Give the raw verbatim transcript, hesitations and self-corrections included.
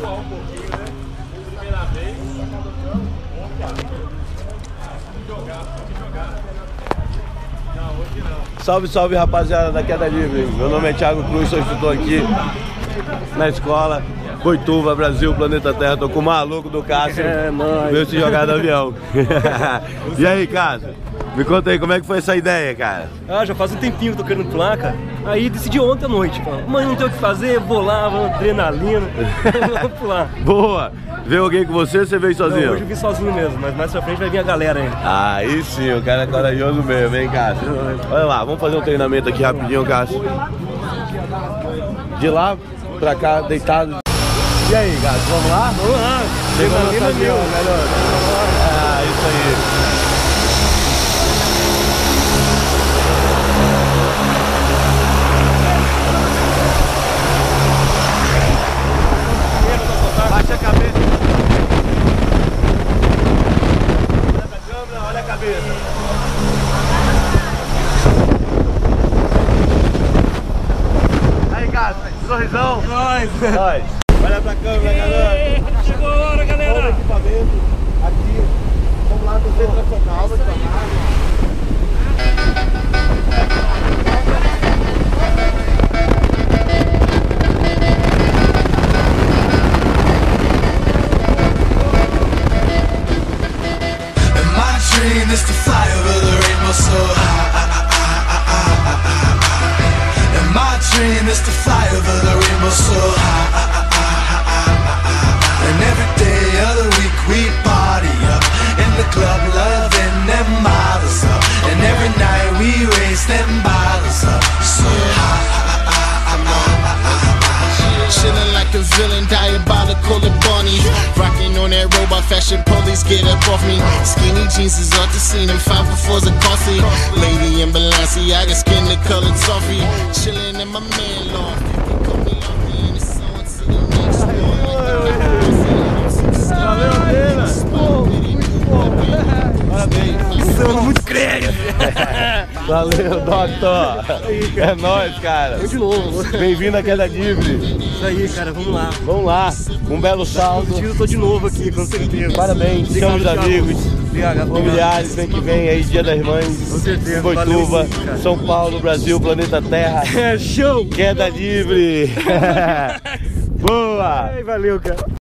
suar um pouquinho, né? Primeira vez. Jogar, jogar. Não, hoje não. Salve, salve, rapaziada da Queda Livre. Meu nome é Thiago Cruz, sou instrutor aqui na escola Boituva, Brasil, Planeta Terra. Tô com o maluco do Cássio. É, nóis. Veio se jogar do avião. E aí, Cássio? Me conta aí, como é que foi essa ideia, cara? Ah, já faz um tempinho que eu tô querendo pular, cara. Aí decidi ontem à noite, cara. Mas não tem o que fazer, vou lá, vou adrenalina. Vamos pular. Boa! Veio alguém com você ou você veio sozinho? Não, hoje eu vim sozinho mesmo, mas mais pra frente vai vir a galera ainda. Aí sim, o cara é corajoso mesmo, hein, Cássio? Olha lá, vamos fazer um treinamento aqui rapidinho, Cássio. De lá pra cá, deitado. E aí, Cássio, vamos lá? Vamos lá. Chegou no Adrenalina avião, meu. garoto. Ah, isso aí. Baixa a cabeça. Olha pra câmera, olha a cabeça. Aí, Cássio, sorrisão. Nós. Nós. Olha pra câmera, galera. Chegou a hora, Todo galera. equipamento aqui. Vamos lá no centro nacional, vai tomar. Is to fly over the rainbow so high. And my dream is to fly over the rainbow so high. And every day of the week we party up in the club, loving them models up. And every night we raise them bottles up so high. Chillin' like a villain, diabolical and bunny. Rockin' on that robot fashion, police get up off me. Skinny jeans is off the scene, and five for fours are costly. Lady in Balenciaga, skin the colored toffee. Chillin' in my man loft. You call me Luffy, and it's on to the next Insano, muito creio. Valeu, doutor. É nóis, cara. Eu de novo. Bem-vindo à Queda Livre. Isso aí, cara, vamos lá. Vamos lá, um belo salto. Eu tô de novo aqui, com certeza. Parabéns, chama os Thiago. amigos, Obrigado, familiares, vem que vem aí, Dia das Mães, Com certeza. Boituva, Valeu, cara. São Paulo, Brasil, Planeta Terra, É show. Queda Livre. Boa! Ai, valeu, cara.